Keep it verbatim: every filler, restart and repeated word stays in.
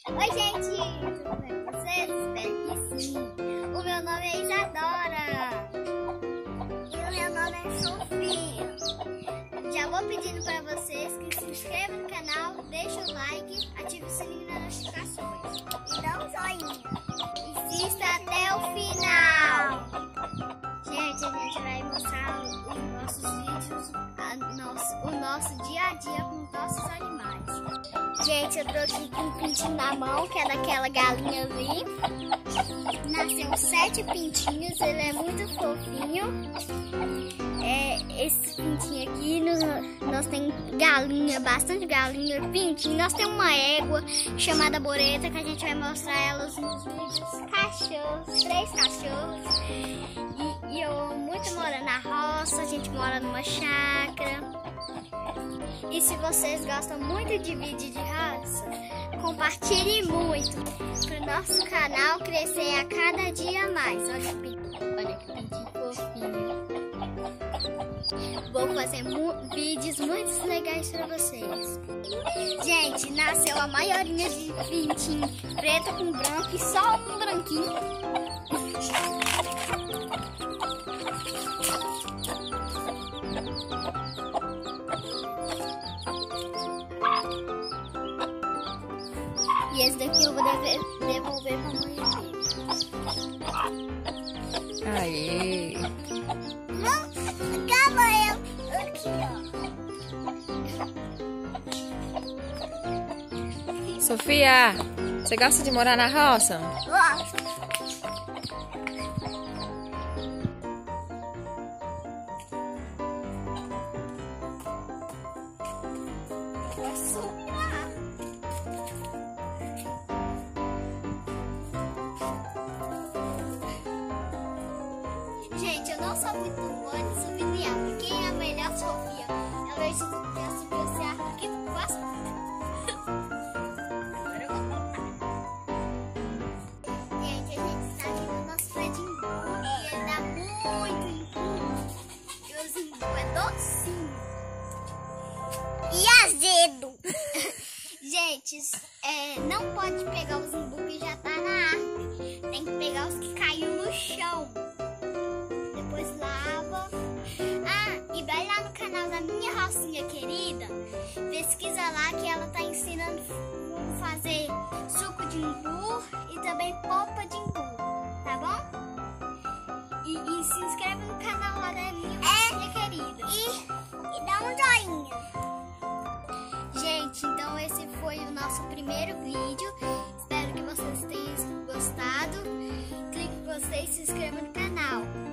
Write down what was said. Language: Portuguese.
Oi, gente, tudo bem com vocês? Espero que sim. O meu nome é Isadora. E o meu nome é Sofia. Já vou pedindo para vocês que se inscrevam no canal, deixem o like, ative o sininho das notificações e dá um joinha. Assista até o final. Gente, a gente vai mostrar os nossos vídeos, a nosso, o nosso dia a dia com os nossos animais. Gente, eu tô aqui com um pintinho na mão, que é daquela galinha ali. Nasceu sete pintinhos, ele é muito fofinho. É, esse pintinho aqui, nós, nós tem galinha, bastante galinha, pintinho. Nós temos uma égua chamada Boreta, que a gente vai mostrar elas nos vídeos. Cachorros, três cachorros. E, e eu amo muito morar na roça, a gente mora numa chácara. E se vocês gostam muito de vídeo de raça, compartilhe muito para o nosso canal crescer a cada dia mais. Olha que, olha que pintinho fofinho. Vou fazer vídeos muito legais para vocês. Gente, nasceu a maioria de pintinho preto com branco e só um branquinho. E esse daqui eu vou dever, devolver pra mãe dele. Aê! Não, acaba eu. Aqui, ó. Sofia, você gosta de morar na roça? Gosto. Gente, eu não sou muito boa de sublinhar. Quem é a melhor Sofia? Eu vejo que a Sofia se arma aqui no passo. Agora eu vou contar. Gente, a gente está aqui no nosso pé de imbu. E ele dá muito imbu. E os imbu é docinho. E azedo. Gente, é, não pode pegar os imbu que já tá na árvore. Tem que pegar os que caiu no chão. Depois lava. Ah, e vai lá no canal da minha Rocinha Querida. Pesquisa lá que ela tá ensinando como fazer suco de imbu e também polpa de imbu, tá bom? E, e se inscreve no canal lá da minha Rocinha é, Querida. E, e dá um joinha. Gente, então esse foi o nosso primeiro vídeo. Espero que vocês tenham gostado. Clique em gostei e se inscreva no canal.